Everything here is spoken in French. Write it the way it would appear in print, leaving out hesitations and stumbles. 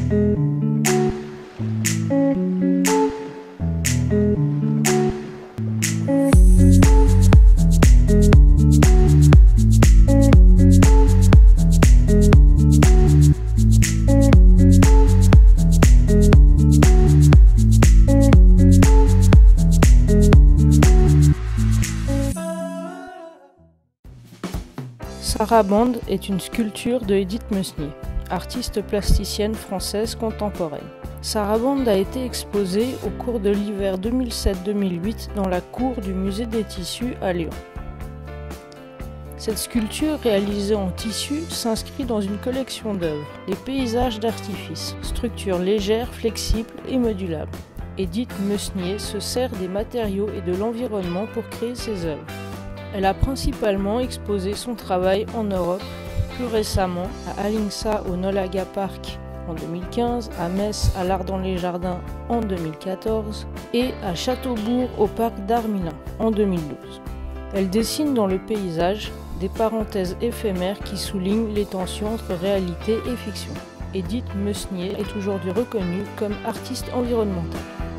Sarabande est une sculpture de Edith Mesnier, artiste plasticienne française contemporaine. Sarabande a été exposée au cours de l'hiver 2007-2008 dans la cour du musée des tissus à Lyon. Cette sculpture réalisée en tissu s'inscrit dans une collection d'œuvres, les paysages d'artifice, structure légère, flexible et modulable. Edith Mesnier se sert des matériaux et de l'environnement pour créer ses œuvres. Elle a principalement exposé son travail en Europe, plus récemment à Alinsa au Nolaga Park en 2015, à Metz à l'Art dans les Jardins en 2014 et à Châteaubourg au Parc d'Art Milan en 2012. Elle dessine dans le paysage des parenthèses éphémères qui soulignent les tensions entre réalité et fiction. Edith Mesnier est aujourd'hui reconnue comme artiste environnementale.